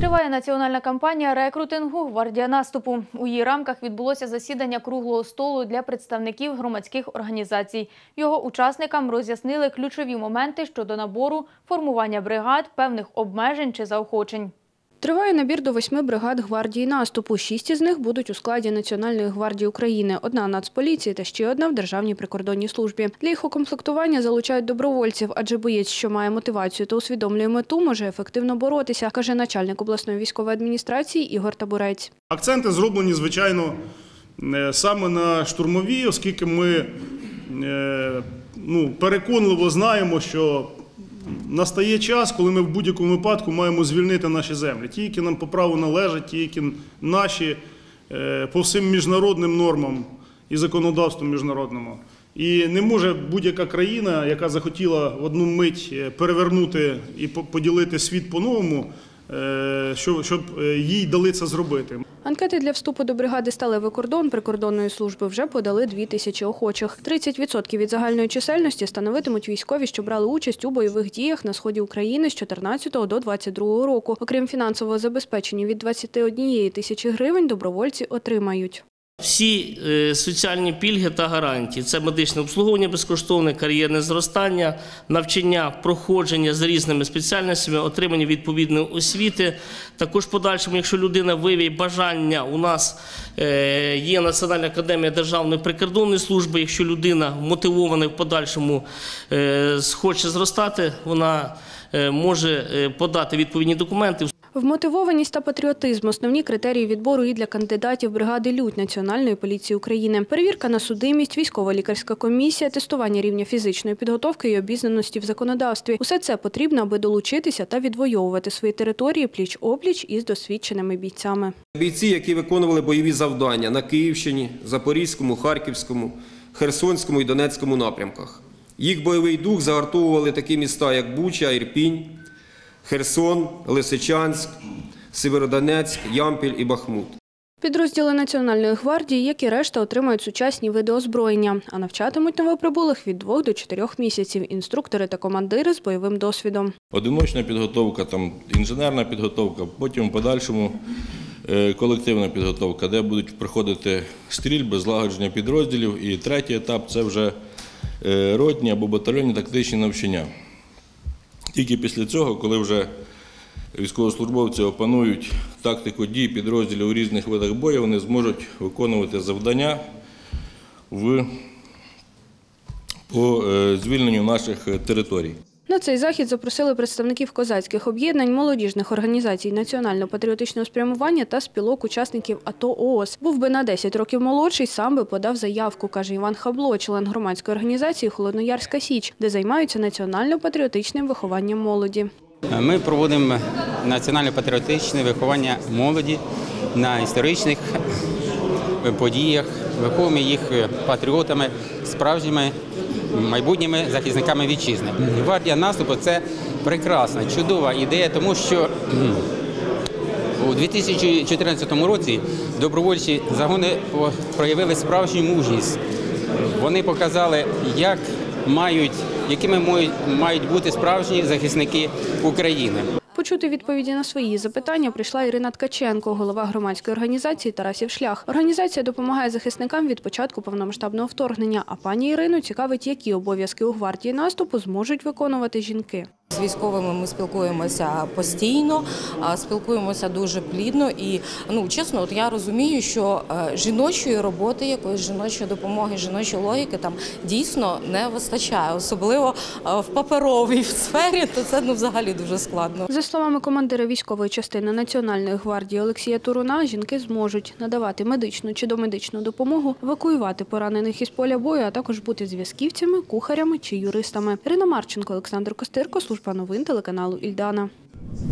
Триває національна кампанія рекрутингу «Гвардія наступу». У її рамках відбулося засідання круглого столу для представників громадських організацій. Його учасникам роз'яснили ключові моменти щодо набору, формування бригад, певних обмежень чи заохочень. Триває набір до 8 бригад гвардії наступу. 6 із них будуть у складі Національної гвардії України, 1 – Нацполіції та ще 1 – в Державній прикордонній службі. Для їх укомплектування залучають добровольців, адже боєць, що має мотивацію та усвідомлює мету, може ефективно боротися, каже начальник обласної військової адміністрації Ігор Табурець. Акценти зроблені, звичайно, саме на штурмові, оскільки ми переконливо знаємо, що настає час, коли ми в будь-якому випадку маємо звільнити наші землі. Ті, які нам по праву належать, ті, які наші по всім міжнародним нормам і законодавству міжнародному. І не може будь-яка країна, яка захотіла в одну мить перевернути і поділити світ по-новому, щоб їй дали це зробити. Анкети для вступу до бригади «Сталевий кордон» прикордонної служби вже подали 2000 охочих. 30% від загальної чисельності становитимуть військові, що брали участь у бойових діях на сході України з 2014 до 2022 року. Окрім фінансового забезпечення від 21 тисячі гривень, добровольці отримають. Всі соціальні пільги та гарантії – це медичне обслуговування безкоштовне, кар'єрне зростання, навчання, проходження з різними спеціальностями, отримання відповідної освіти. Також в подальшому, якщо людина виявить бажання, у нас є Національна академія Державної прикордонної служби, якщо людина мотивована в подальшому хоче зростати, вона може подати відповідні документи. Вмотивованість та патріотизм – основні критерії відбору і для кандидатів бригади «Людь» Національної поліції України. Перевірка на судимість, військово-лікарська комісія, тестування рівня фізичної підготовки і обізнаності в законодавстві. Усе це потрібно, аби долучитися та відвоювати свої території пліч-опліч із досвідченими бійцями. Бійці, які виконували бойові завдання на Київщині, Запорізькому, Харківському, Херсонському і Донецькому напрямках. Їх бойовий дух загартовували такі міста, як Буча, Ірпінь, Херсон, Лисичанськ, Сєвєродонецьк, Ямпіль і Бахмут. Підрозділи Національної гвардії, як і решта, отримають сучасні види озброєння, а навчатимуть новоприбулих від 2 до 4 місяців інструктори та командири з бойовим досвідом. Одиночна підготовка, інженерна підготовка, потім в подальшому колективна підготовка, де будуть проходити стрільби, злагодження підрозділів. І третій етап – це вже ротні або батальйонні тактичні навчання. Тільки після цього, коли вже військовослужбовці опанують тактику дій підрозділів у різних видах бою, вони зможуть виконувати завдання по звільненню наших територій. На цей захід запросили представників козацьких об'єднань, молодіжних організацій національно-патріотичного спрямування та спілок учасників АТО-ООС. Був би на 10 років молодший, сам би подав заявку, каже Іван Хабло, член громадської організації «Холодноярська Січ», де займаються національно-патріотичним вихованням молоді. Ми проводимо національно-патріотичне виховання молоді на історичних подіях, виховуємо їх патріотами, справжніми майбутніми захисниками вітчизни. Гвардія наступу – це прекрасна, чудова ідея, тому що у 2014 році добровольчі загони проявили справжню мужність. Вони показали, якими мають бути справжні захисники України. Почути відповіді на свої запитання прийшла Ірина Ткаченко, голова громадської організації «Тарасів шлях». Організація допомагає захисникам від початку повномасштабного вторгнення, а пані Ірину цікавить, які обов'язки у гвардії наступу зможуть виконувати жінки. З військовими ми спілкуємося постійно, спілкуємося дуже плідно і, чесно, я розумію, що жіночої роботи, якоїсь жіночої допомоги, жіночої логіки там дійсно не вистачає, особливо в паперовій сфері, то це взагалі дуже складно. За словами командира військової частини Національної гвардії Олексія Туруна, жінки зможуть надавати медичну чи домедичну допомогу, евакуювати поранених із поля бою, а також бути зв'язківцями, кухарями чи юристами. Ірина Марченко, Олександр Костирко, служба новин телеканалу «Ільдана».